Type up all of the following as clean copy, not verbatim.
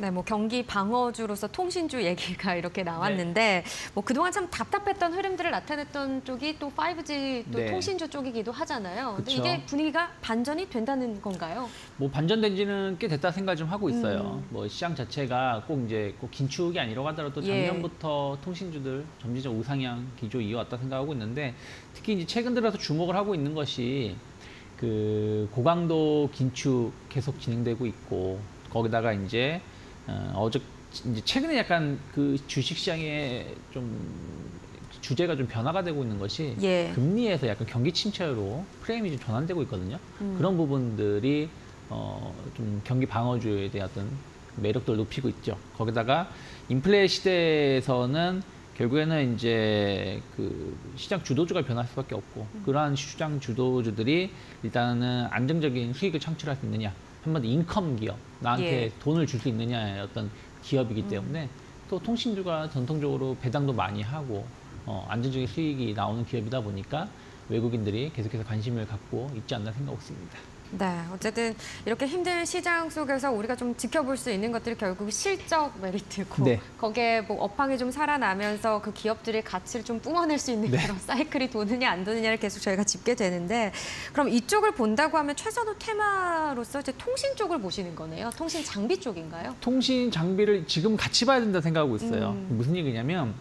네, 뭐 경기 방어주로서 통신주 얘기가 이렇게 나왔는데 뭐 그동안 참 답답했던 흐름들을 나타냈던 쪽이 또 5G 또 통신주 쪽이기도 하잖아요. 근데 이게 분위기가 반전이 된다는 건가요? 뭐 반전된 지는 꽤 됐다 생각 좀 하고 있어요. 뭐 시장 자체가 꼭 긴축이 아니라고 하더라도 작년부터 통신주들 점진적 우상향 기조 이어왔다 생각하고 있는데 특히 이제 최근 들어서 주목을 하고 있는 것이 그 고강도 긴축 계속 진행되고 있고 거기다가 이제 이제 최근에 약간 그 주식시장에 좀 주제가 좀 변화가 되고 있는 것이 금리에서 약간 경기 침체로 프레임이 좀 전환되고 있거든요. 그런 부분들이 좀 경기 방어주에 대한 어떤 매력도를 높이고 있죠. 거기다가 인플레 시대에서는 결국에는 이제 그 시장 주도주가 변할 수밖에 없고 그러한 시장 주도주들이 일단은 안정적인 수익을 창출할 수 있느냐, 한마디로 인컴 기업, 나한테 돈을 줄 수 있느냐의 어떤 기업이기 때문에 또 통신주가 전통적으로 배당도 많이 하고 안정적인 수익이 나오는 기업이다 보니까 외국인들이 계속해서 관심을 갖고 있지 않나 생각하고 있습니다. 네, 어쨌든 이렇게 힘든 시장 속에서 우리가 좀 지켜볼 수 있는 것들이 결국 실적 메리트고 거기에 뭐 업황이 좀 살아나면서 그 기업들의 가치를 좀 뿜어낼 수 있는 그런 사이클이 도느냐 안 도느냐를 계속 저희가 짚게 되는데 그럼 이쪽을 본다고 하면 최선호 테마로서 이제 통신 쪽을 보시는 거네요. 통신 장비 쪽인가요? 통신 장비를 지금 같이 봐야 된다 생각하고 있어요. 무슨 얘기냐면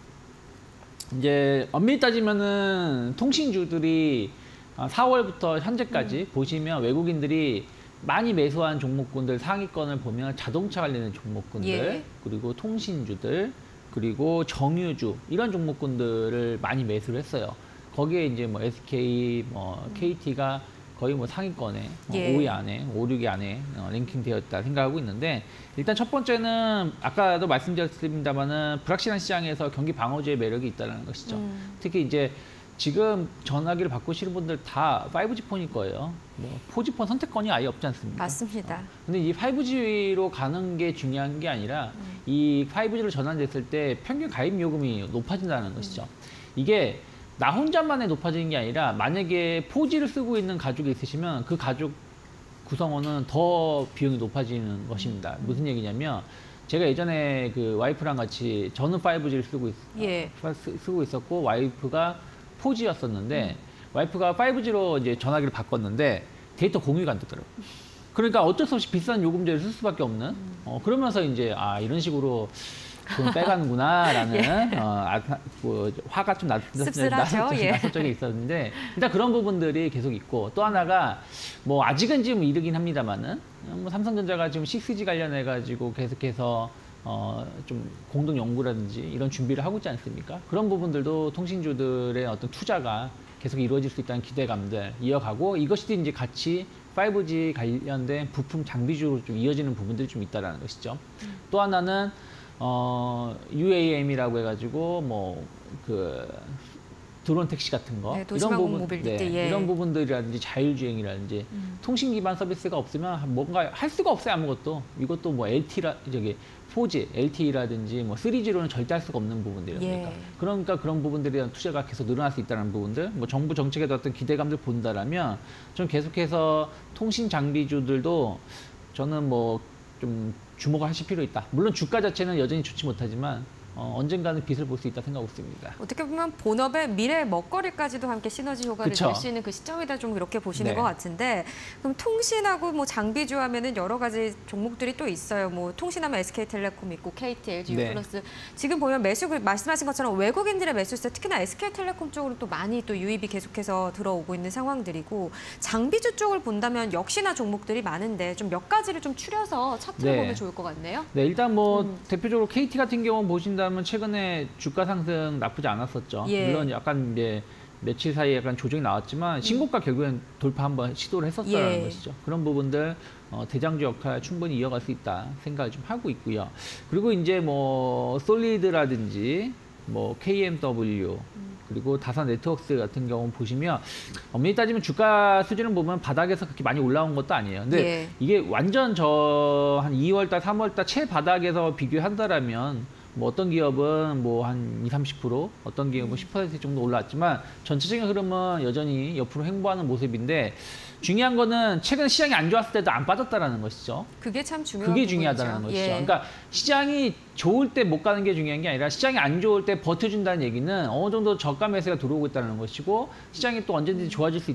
이제 엄밀히 따지면은 통신주들이 4월부터 현재까지 보시면 외국인들이 많이 매수한 종목군들 상위권을 보면 자동차 관련된 종목군들 그리고 통신주들 그리고 정유주 이런 종목군들을 많이 매수를 했어요. 거기에 이제 뭐 SK, KT가 거의 뭐 상위권에 5위 안에, 5, 6위 안에 랭킹되어 있다 생각하고 있는데 일단 첫 번째는 아까도 말씀드렸습니다만은 불확실한 시장에서 경기 방어주의 매력이 있다는 것이죠. 특히 이제 지금 전화기를 바꾸시는 분들 다 5G 폰일 거예요. 뭐 4G 폰 선택권이 아예 없지 않습니까? 맞습니다. 근데 이 5G로 가는 게 중요한 게 아니라 이 5G로 전환됐을 때 평균 가입 요금이 높아진다는 것이죠. 이게 나 혼자만의 높아지는 게 아니라 만약에 4G를 쓰고 있는 가족이 있으시면 그 가족 구성원은 더 비용이 높아지는 것입니다. 무슨 얘기냐면 제가 예전에 그 와이프랑 같이 저는 5G를 쓰고 있었고 와이프가 4G였었는데 와이프가 5G로 이제 전화기를 바꿨는데 데이터 공유가 안 되더라고요. 그러니까 어쩔 수 없이 비싼 요금제를 쓸 수밖에 없는 그러면서 이제 이런 식으로 돈 빼가는구나라는 화가 좀 났을 적이 있었는데 일단 그런 부분들이 계속 있고 또 하나가 뭐 아직은 지금 이르긴 합니다만은 뭐 삼성전자가 지금 6G 관련해 가지고 계속해서 좀 공동 연구라든지 이런 준비를 하고 있지 않습니까? 그런 부분들도 통신주들의 어떤 투자가 계속 이루어질 수 있다는 기대감들 이어가고 이것이 이제 같이 5G 관련된 부품 장비주로 좀 이어지는 부분들이 좀 있다라는 것이죠. 또 하나는 UAM이라고 해가지고 뭐 그 드론 택시 같은 거 이런 부분, 이런 부분들이라든지 자율주행이라든지 통신 기반 서비스가 없으면 뭔가 할 수가 없어요. 아무것도 이것도 뭐 4G, LTE라든지 뭐 3G로는 절대 할 수가 없는 부분들이니까 그러니까 그런 부분들에 대한 투자가 계속 늘어날 수 있다는 부분들, 뭐 정부 정책에 어떤 기대감들 본다라면 좀 계속해서 통신 장비주들도 저는 뭐 좀 주목을 하실 필요 있다. 물론 주가 자체는 여전히 좋지 못하지만 언젠가는 빛을 볼 수 있다 생각하고 있습니다. 어떻게 보면 본업의 미래 먹거리까지도 함께 시너지 효과를 낼 수 있는 그 시점이다 좀 이렇게 보시는 것 같은데 그럼 통신하고 뭐 장비주 하면은 여러 가지 종목들이 또 있어요. 뭐 통신하면 SK텔레콤 있고 KT, LG, 유플러스 지금 보면 말씀하신 것처럼 외국인들의 매수세 특히나 SK텔레콤 쪽으로 또 많이 또 유입이 계속해서 들어오고 있는 상황들이고 장비주 쪽을 본다면 역시나 종목들이 많은데 좀 몇 가지를 좀 추려서 차트를 보면 좋을 것 같네요. 네, 일단 뭐 대표적으로 KT 같은 경우는 보신다면 최근에 주가 상승 나쁘지 않았었죠. 물론 약간 이제 며칠 사이에 약간 조정이 나왔지만 신고가 결국엔 돌파 한번 시도를 했었다는 것이죠. 그런 부분들 대장주 역할 충분히 이어갈 수 있다 생각을 좀 하고 있고요. 그리고 이제 뭐 솔리드라든지 뭐 KMW 그리고 다산 네트워크스 같은 경우 보시면 엄밀히 따지면 주가 수준을 보면 바닥에서 그렇게 많이 올라온 것도 아니에요. 근데 이게 완전 한 2월달, 3월달 최바닥에서 비교한다라면 뭐 어떤 기업은 뭐 한 20-30%, 어떤 기업은 10% 정도 올라왔지만 전체적인 흐름은 여전히 옆으로 횡보하는 모습인데 중요한 거는 최근 시장이 안 좋았을 때도 안 빠졌다라는 것이죠. 그게 참 중요한 그게 중요하다는 것이죠. 그러니까 시장이 좋을 때 못 가는 게 중요한 게 아니라 시장이 안 좋을 때 버텨준다는 얘기는 어느 정도 저가 매수가 들어오고 있다는 것이고 시장이 또 언제든지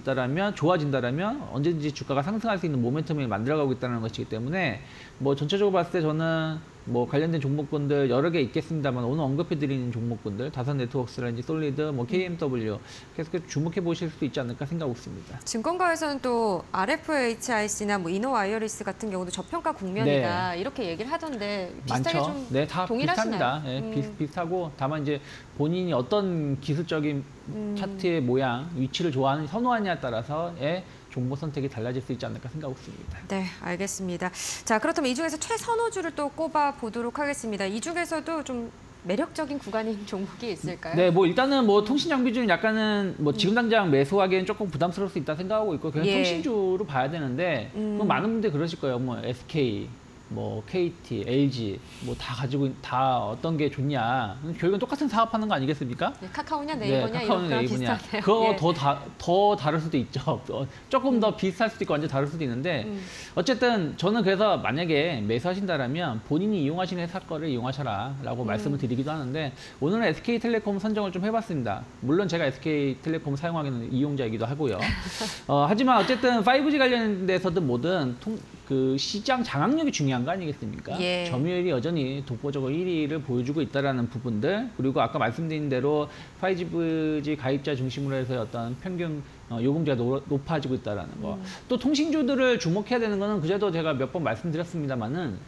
좋아진다라면 언제든지 주가가 상승할 수 있는 모멘텀을 만들어가고 있다는 것이기 때문에 뭐 전체적으로 봤을 때 저는 뭐 관련된 종목군들 여러 개 있겠습니다만 오늘 언급해드리는 종목군들 다산네트워크스라든지 솔리드, 뭐 KMW 계속 주목해 보실 수도 있지 않을까 생각하고 있습니다. 증권가에서는 또 RFHIC나 뭐 이노와이어리스 같은 경우도 저평가 국면이다 이렇게 얘기를 하던데 비슷하게 많죠. 좀 네, 다 동일하시나요? 비슷합니다. 네, 비슷하고 다만 이제 본인이 어떤 기술적인 차트의 모양, 위치를 선호하느냐에 따라서의 종목 선택이 달라질 수 있지 않을까 생각하고 있습니다. 네, 알겠습니다. 자, 그렇다면 이 중에서 최선호주를 또 꼽아 보도록 하겠습니다. 이 중에서도 좀 매력적인 구간인 종목이 있을까요? 네, 뭐 일단은 뭐 통신 장비주는 약간은 뭐 지금 당장 매수하기엔 조금 부담스러울 수 있다 생각하고 있고 그냥 통신주로 봐야 되는데 많은 분들이 그러실 거예요. 뭐 SK, 뭐 KT, LG 뭐 다 어떤 게 좋냐. 결국은 똑같은 사업하는 거 아니겠습니까? 네, 카카오냐 네이버냐 이런 거랑 비슷하네요. 그거 더 다를 수도 있죠. 조금 더 비슷할 수도 있고 완전 다를 수도 있는데 어쨌든 저는 그래서 만약에 매수하신다라면 본인이 이용하시는 회사 거를 이용하셔라라고 말씀을 드리기도 하는데 오늘은 SK텔레콤 선정을 좀 해봤습니다. 물론 제가 SK텔레콤 사용하기는 이용자이기도 하고요. 하지만 어쨌든 5G 관련돼서든 뭐든 그 시장 장악력이 중요한 거 아니겠습니까? 점유율이 여전히 독보적으로 1위를 보여주고 있다라는 부분들 그리고 아까 말씀드린 대로 5G 가입자 중심으로 해서 어떤 평균 요금제가 높아지고 있다라는 거. 또 통신주들을 주목해야 되는 거는 그제도 제가 몇 번 말씀드렸습니다만은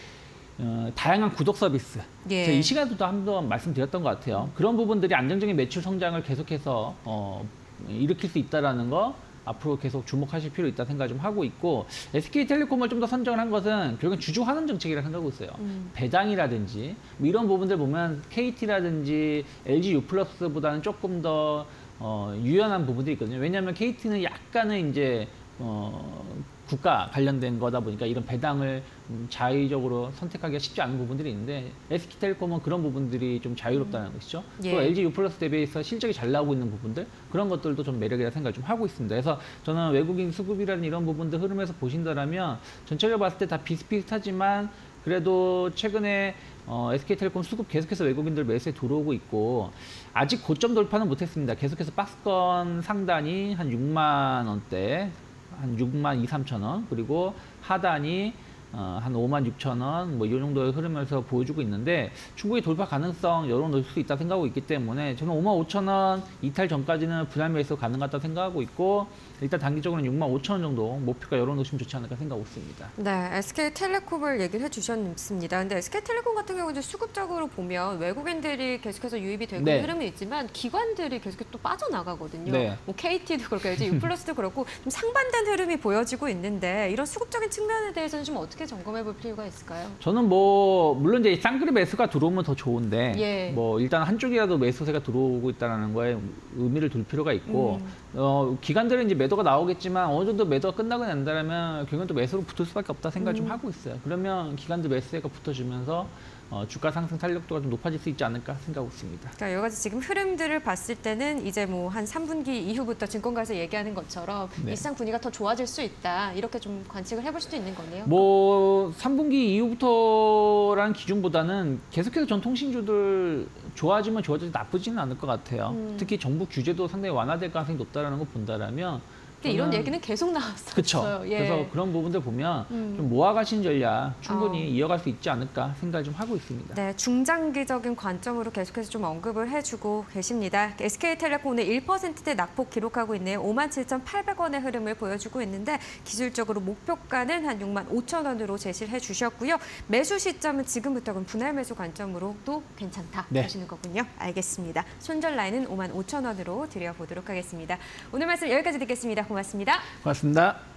다양한 구독 서비스. 제가 이 시간에도 한번 말씀드렸던 것 같아요. 그런 부분들이 안정적인 매출 성장을 계속해서 일으킬 수 있다라는 거. 앞으로 계속 주목하실 필요 있다 생각 좀 하고 있고 SK텔레콤을 좀 더 선정을 한 것은 결국은 주주 환원 정책이라 생각하고 있어요. 배당이라든지 뭐 이런 부분들 보면 KT라든지 LG U+보다는 조금 더 유연한 부분들이 있거든요. 왜냐하면 KT는 약간은 이제 국가 관련된 거다 보니까 이런 배당을 자의적으로 선택하기가 쉽지 않은 부분들이 있는데 SK텔레콤은 그런 부분들이 좀 자유롭다는 것이죠. 또 LG U+ 대비해서 실적이 잘 나오고 있는 부분들 그런 것들도 좀 매력이라 생각을 좀 하고 있습니다. 그래서 저는 외국인 수급이라는 이런 부분들 흐름에서 보신다라면 전체적으로 봤을 때 다 비슷비슷하지만 그래도 최근에 SK텔레콤 수급 계속해서 외국인들 매수에 들어오고 있고 아직 고점 돌파는 못했습니다. 계속해서 박스권 상단이 한 6만 원대 한 6만 2, 3천 원 그리고 하단이 한 5만 6천 원 뭐 이 정도의 흐름에서 보여주고 있는데 충분히 돌파 가능성 열어놓을 수 있다 생각하고 있기 때문에 저는 5만 5천 원 이탈 전까지는 분할 매수 가능하다 생각하고 있고 일단 단기적으로는 6만 5천 원 정도 목표가 열어놓으시면 좋지 않을까 생각하고 있습니다. 네, SK텔레콤을 얘기를 해주셨습니다. 근데 SK텔레콤 같은 경우는 수급적으로 보면 외국인들이 계속해서 유입이 되고 있는 흐름이 있지만 기관들이 계속 또 빠져나가거든요. 뭐 KT도 그렇고 LG U+도 그렇고 좀 상반된 흐름이 보여지고 있는데 이런 수급적인 측면에 대해서는 좀 어떻게 점검해 볼 필요가 있을까요? 저는 뭐 물론 이제 쌍그룹 매수가 들어오면 더 좋은데 뭐 일단 한쪽이라도 매수세가 들어오고 있다는 거에 의미를 둘 필요가 있고 기관들은 이제 매도가 나오겠지만 어느 정도 매도가 끝나고 난다면 결국은 또 매수로 붙을 수밖에 없다 생각을 좀 하고 있어요. 그러면 기관들 매수세가 붙어주면서 주가 상승 탄력도가 좀 높아질 수 있지 않을까 생각하고 있습니다. 그러니까 여러 가지 지금 흐름들을 봤을 때는 이제 뭐 한 3분기 이후부터 증권가에서 얘기하는 것처럼 이 시장 분위기가 더 좋아질 수 있다. 이렇게 좀 관측을 해볼 수도 있는 거네요. 뭐 3분기 이후부터라는 기준보다는 계속해서 전 통신주들 좋아지면 좋아져도 나쁘지는 않을 것 같아요. 특히 정부 규제도 상당히 완화될 가능성이 높다는 거 본다라면 근데 이런 얘기는 계속 나왔었어요. 그렇죠. 그래서 그런 부분들 보면 좀 모아가신 전략 충분히 이어갈 수 있지 않을까 생각을 좀 하고 있습니다. 네, 중장기적인 관점으로 계속해서 좀 언급을 해주고 계십니다. SK텔레콤 오늘 1%대 낙폭 기록하고 있네요. 57,800원의 흐름을 보여주고 있는데 기술적으로 목표가는 한 6만 5천 원으로 제시를 해주셨고요. 매수 시점은 지금부터 그럼 분할 매수 관점으로도 괜찮다 보시는 거군요. 알겠습니다. 손절 라인은 5만 5천 원으로 드려보도록 하겠습니다. 오늘 말씀 여기까지 듣겠습니다. 고맙습니다. 고맙습니다.